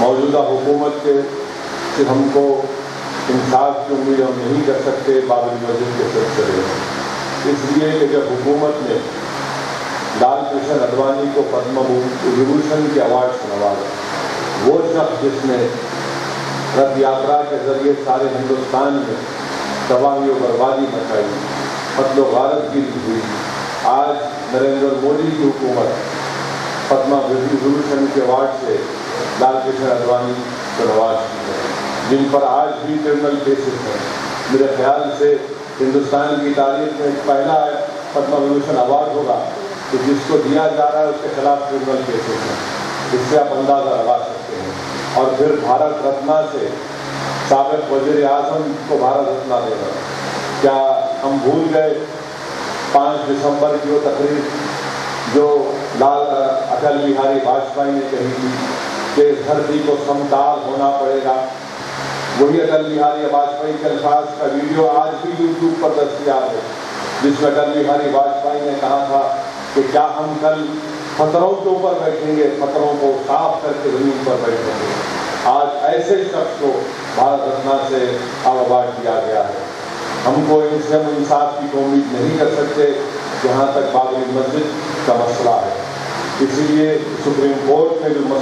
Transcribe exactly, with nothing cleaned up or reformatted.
موجودہ حکومت کے سے ہم کو انصاف کی امید ہم نہیں کر سکتے بابری مسجد کے سلسلے میں، اس لیے کہ جب حکومت نے لال کرشن اڈوانی کو پدم وبھوشن کے ایوارڈ سے نوازا، وہ شخص جس نے رتھ یاترا کے ذریعے سارے ہندوستان میں تباہی و بربادی مچائی، قتل و غارت کی ہوئی، آج نریندر مودی کی حکومت پدم وبھوشن کے ایوارڈ سے لال کرشن اڈوانی کو نوازتی ہے، جن پر آج بھی کرمنل کیسز ہیں۔ میرے خیال سے ہندوستان کی تاریخ میں پہلا پدم وبھوشن ایوارڈ ہوگا کہ جس کو دیا جا رہا ہے اس کے خلاف کرمنل کیسز ہیں، اس سے آپ اندازہ لگا سکتے ہیں۔ اور پھر بھارت رتنا سے سابق وزیر اعظم کو بھارت رتنا دینا، کیا ہم بھول گئے پانچ دسمبر کی وہ تقریر جو لال اٹل بہاری واجپئی نے کہی تھی کہ اس دھرتی کو سمتال ہونا پڑے گا؟ وہی اٹل بہاری واجپئی کے الفاظ کا ویڈیو آج بھی یوٹیوب پر دستیاب ہے، جس میں اٹل بہاری واجپئی نے کہا تھا کہ کیا ہم کل پتھروں کے اوپر بیٹھیں گے، پتھروں کو صاف کر کے زمین پر بیٹھیں گے۔ آج ایسے شخص کو بھارت رتنا سے ایوارڈ دیا گیا ہے۔ ہم کو ان سے ہم انصاف کی امید نہیں کر سکتے جہاں تک بابری مسجد کا مسئلہ ہے۔ اسی لیے سپریم کورٹ میں جو